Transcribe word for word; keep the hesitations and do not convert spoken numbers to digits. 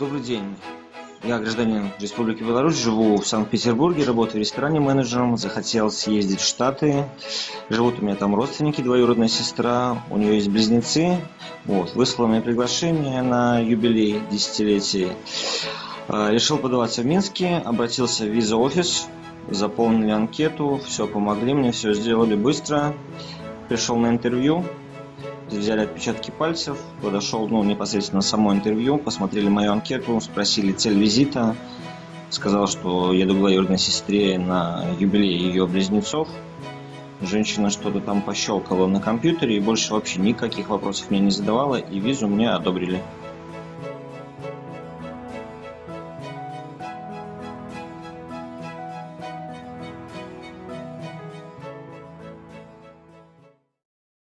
Добрый день. Я гражданин Республики Беларусь, живу в Санкт-Петербурге, работаю в ресторане менеджером, захотел съездить в Штаты. Живут у меня там родственники, двоюродная сестра, у нее есть близнецы. Вот, выслала мне приглашение на юбилей десятилетия. Решил подаваться в Минске, обратился в виза-офис, заполнили анкету, все помогли мне, все сделали быстро. Пришел на интервью. Взяли отпечатки пальцев, подошел, ну, непосредственно на само интервью, посмотрели мою анкету, спросили цель визита. Сказал, что еду к двоюродной сестре на юбилей ее близнецов. Женщина что-то там пощелкала на компьютере и больше вообще никаких вопросов мне не задавала, и визу мне одобрили.